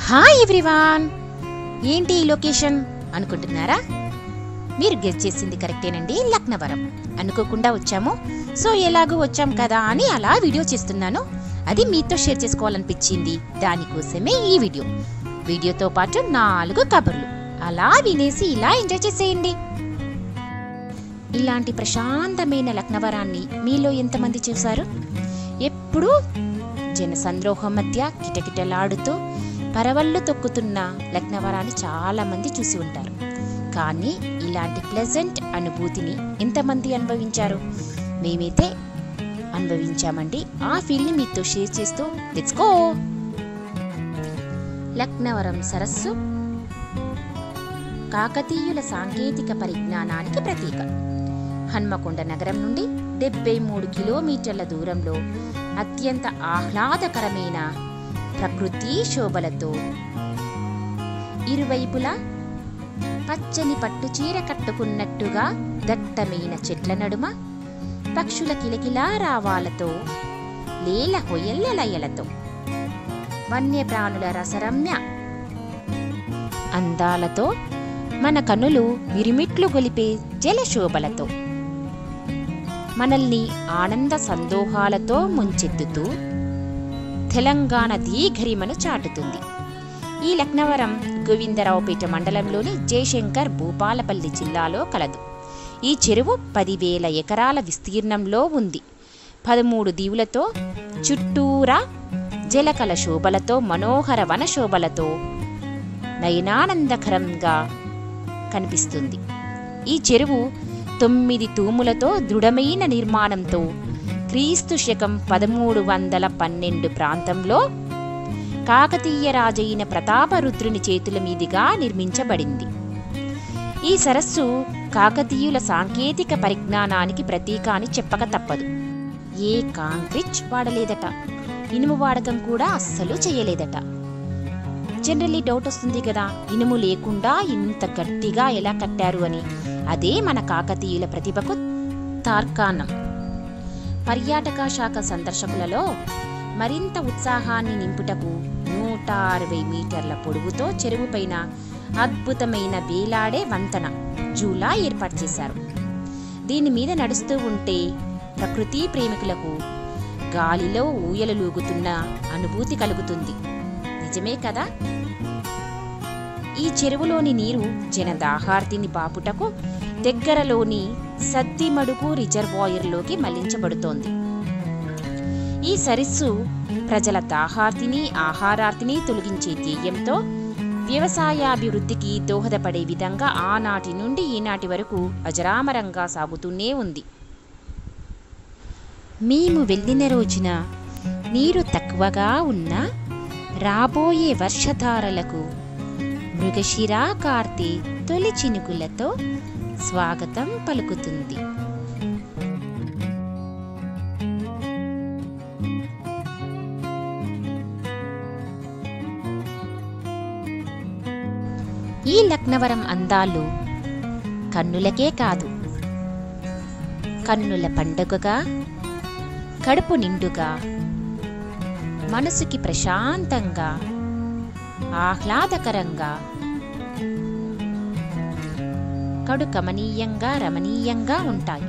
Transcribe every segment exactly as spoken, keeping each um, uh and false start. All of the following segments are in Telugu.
హాయ్ ఎవ్రీవాన్, ఏంటి ఈ లొకేషన్ అనుకుంటున్నారా? మీరు గెస్ చేసింది కరెక్టేనండి, లక్నవరం. అనుకోకుండా వచ్చాము, సో ఎలాగో వచ్చాం కదా అని అలా వీడియో చేస్తున్నాను. అది మీతో షేర్ చేసుకోవాలనిపించింది, దానికోసమే ఈ వీడియో. వీడియోతో పాటు నాలుగు కబుర్లు, అలా వినేసి ఇలా ఎంజాయ్ చేసేయండి. ఇలాంటి ప్రశాంతమైన లక్నవరాన్ని మీలో ఎంతమంది చూశారు? ఎప్పుడూ జనసంద్రోహం మధ్య కిటకిటలాడుతూ పరవళ్ళు తొక్కుతున్న లక్నవరాన్ని చాలా మంది చూసి ఉంటారు. కానీ ఇలాంటి ప్లెజెంట్ అనుభూతిని ఎంతమంది అనుభవించారు? మేమైతే అనుభవించామండి. ఆ ఫీల్ని మీతో షేర్ చేస్తూ లెట్స్ గో. లక్నవరం సరస్సు కాకతీయుల సాంకేతిక పరిజ్ఞానానికి ప్రతీక. హన్మకొండ నగరం నుండి డెబ్బై మూడు కిలోమీటర్ల దూరంలో అత్యంత ఆహ్లాదకరమైన ప్రకృతి శోభలతో ఇరువైపులా పచ్చని పట్టు చీర కట్టుకున్నట్టుగా దట్టమైన చెట్ల నడుమ పక్షుల కిలకిలా రావాలతో, లేల హొయల్ల లయలతో, వన్యప్రాణుల రసరమ్య అందాలతో, మన కనులు మిరిమిట్లు గొలిపే జలశోభలతో, మనల్ని ఆనంద సందోహాలతో ముంచెత్తుతూ తెలంగాణ దీఘరిమను చాటుతుంది. ఈ లక్నవరం గోవిందరావుపేట మండలంలోని జయశంకర్ భూపాలపల్లి జిల్లాలో కలదు. ఈ చెరువు పదివేల ఎకరాల విస్తీర్ణంలో ఉంది. పదమూడు దీవులతో, చుట్టూరా జలకల శోభలతో, మనోహర వన శోభలతో నయనానందకరంగా కనిపిస్తుంది. ఈ చెరువు తొమ్మిది తూములతో, దృఢమైన నిర్మాణంతో క్రీస్తు శకం పదమూడు వందల పన్నెండు ప్రాంతంలో కాకతీయ రాజైన ప్రతాపరుద్రుని చేతుల మీదుగా నిర్మించబడింది. ఈ సరస్సు కాకతీయుల సాంకేతిక పరిజ్ఞానానికి ప్రతీక అని చెప్పక తప్పదు. ఏ కాంక్రీట్ వాడలేదట, ఇనుము వాడకం కూడా అస్సలు చేయలేదట. జనరల్లీ డౌట్ వస్తుంది కదా, ఇనుము లేకుండా ఇంత గట్టిగా ఎలా కట్టారు అని. అదే మన కాకతీయుల ప్రతిభకు తార్కాణం. పర్యాటక శాఖ సందర్శకులలో మరింత ఉత్సాహాన్ని నింపుటకు నూట అరవై మీటర్ల పొడవుతో చెరువు పైన అద్భుతమైన వేలాడే వంతెన జూలా ఏర్పాటు చేశారు. దీని మీద నడుస్తూ ఉంటే ప్రకృతి ప్రేమికులకు గాలిలో ఊయలలూగుతున్న అనుభూతి కలుగుతుంది. నిజమే కదా? ఈ చెరువులోని నీరు జనదాహార్తిని బాపుటకు దగ్గరలోని సద్దిమడుగు రిజర్వాయర్లోకి మళ్లించబడుతోంది. ఈ సరస్సు ప్రజల దాహార్తిని, ఆహారార్తిని తొలగించే ధ్యేయంతో వ్యవసాయాభివృద్ధికి దోహదపడే విధంగా ఆనాటి నుండి ఈనాటి వరకు అజరామరంగా సాగుతూనే ఉంది. మేము వెళ్ళిన రోజున నీరు తక్కువగా ఉన్నా రాబోయే వర్షధారలకు మృగశిరా కార్తె తొలి చినుకులతో స్వాగతం పలుకుతుంది. ఈ లక్నవరం అందాలు కన్నులకే కాదు, కన్నుల పండుగగా, కడుపు నిండుగా, మనసుకి ప్రశాంతంగా, ఆహ్లాదకరంగా, కడు కమనీయంగా, రమణీయంగా ఉంటాయి.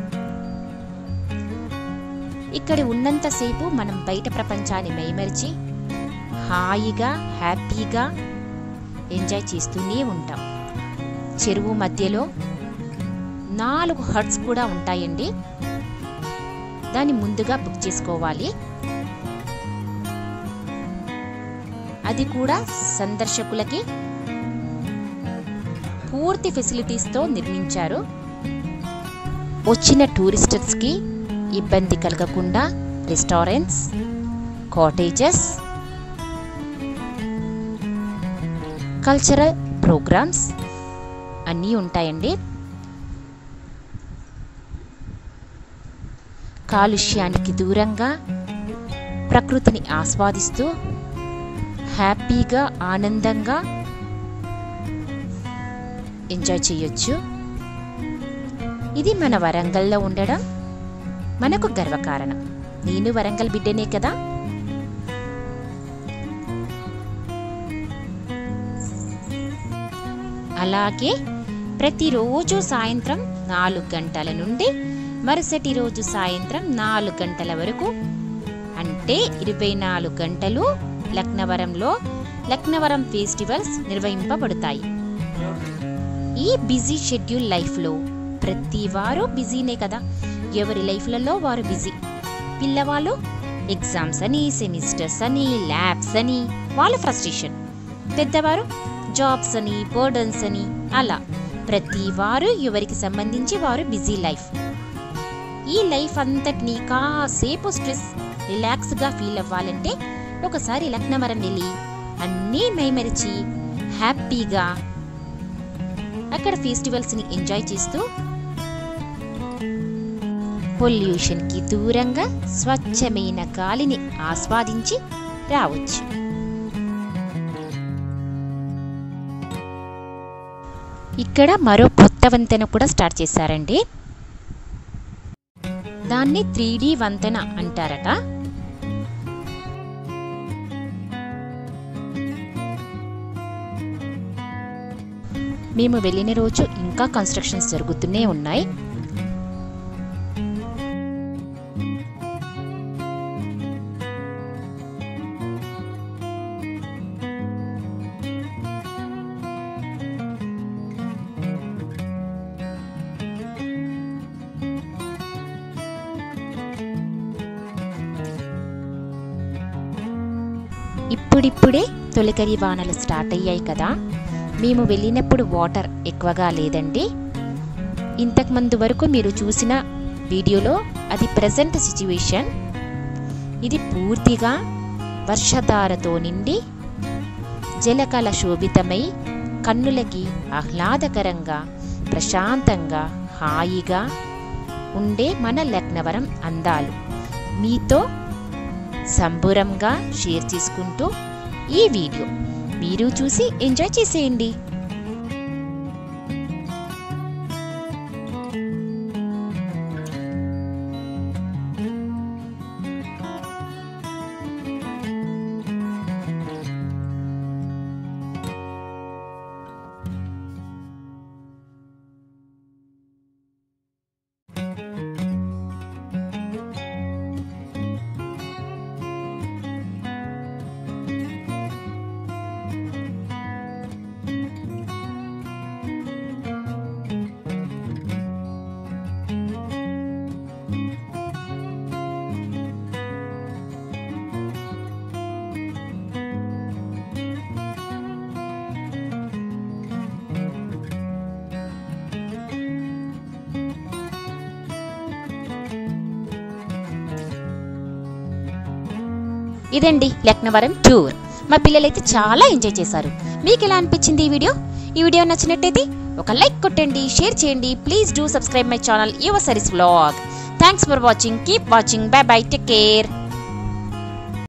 ఇక్కడ ఉన్నంతసేపు మనం బయట ప్రపంచాన్ని మైమరిచి హాయిగా, హ్యాపీగా ఎంజాయ్ చేస్తూనే ఉంటాం. చెరువు మధ్యలో నాలుగు హట్స్ కూడా ఉంటాయండి. దాన్ని ముందుగా బుక్ చేసుకోవాలి. అది కూడా సందర్శకులకి పూర్తి ఫెసిలిటీస్తో నిర్మించారు. వచ్చిన టూరిస్టర్స్కి ఇబ్బంది కలగకుండా రెస్టారెంట్స్, కాటేజెస్, కల్చరల్ ప్రోగ్రామ్స్ అన్నీ ఉంటాయండి. కాలుష్యానికి దూరంగా ప్రకృతిని ఆస్వాదిస్తూ హ్యాపీగా, ఆనందంగా ఎంజాయ్ చేయొచ్చు. ఇది మన వరంగల్లో ఉండడం మనకు గర్వకారణం. నేను వరంగల్ బిడ్డనే కదా. అలాగే ప్రతిరోజు సాయంత్రం నాలుగు గంటల నుండి మరుసటి రోజు సాయంత్రం నాలుగు గంటల వరకు అంటే ఇరవై నాలుగు గంటలు లక్నవరంలో లక్నవరం ఫెస్టివల్స్ నిర్వహింపబడతాయి. ఈ బిజీ షెడ్యూల్ లైఫ్లో ప్రతి వారు బిజీనే కదా, ఎవరి లైఫ్లలో వారు బిజీ. పిల్లవాళ్ళు ఎగ్జామ్స్ అని, సెమిస్టర్స్ అని, ల్యాబ్స్ అని వాళ్ళ ఫ్రస్ట్రేషన్. పెద్దవారు జాబ్స్ అని, బర్డన్స్ అని, అలా ప్రతి వారు ఎవరికి సంబంధించి వారు బిజీ లైఫ్. ఈ లైఫ్ అంతటినీ కాసేపు స్ట్రెస్ రిలాక్స్గా ఫీల్ అవ్వాలంటే ఒకసారి లక్నవరం వెళ్ళి అన్నీ మైమరిచి హ్యాపీగా అక్కడ ఫెస్టివల్స్ని ఎంజాయ్ చేస్తూ పొల్యూషన్కి దూరంగా స్వచ్ఛమైన గాలిని ఆస్వాదించి రావచ్చు. ఇక్కడ మరో కొత్త వంతెన కూడా స్టార్ట్ చేశారండి. దాన్ని త్రీ డి వంతెన అంటారట. మేము వెళ్ళిన రోజు ఇంకా కన్స్ట్రక్షన్స్ జరుగుతూనే ఉన్నాయి. ఇప్పుడిప్పుడే తొలకరి వానలు స్టార్ట్ అయ్యాయి కదా. మేము వెళ్ళినప్పుడు వాటర్ ఎక్కువగా లేదండి. ఇంతకుముందు వరకు మీరు చూసిన వీడియోలో అది ప్రజెంట్ సిచ్యువేషన్. ఇది పూర్తిగా వర్షధారతో నిండి జలకళ శోభితమై కన్నులకి ఆహ్లాదకరంగా ప్రశాంతంగా హాయిగా ఉండే మన లక్నవరం అందాలు మీతో సంబురంగా షేర్ చేసుకుంటూ ఈ వీడియో మీరు చూసి ఎంజాయ్ చేసేయండి. ఇదండి లక్నవరం టూర్. మా పిల్లలైతే చాలా ఎంజాయ్ చేశారు. మీకు ఎలా అనిపించింది ఈ వీడియో? ఈ వీడియో నచ్చినట్టయితే ఒక లైక్ కొట్టండి, షేర్ చేయండి. Please do subscribe my channel your sarees vlog. Thanks for watching. Keep watching. Bye bye. Take care.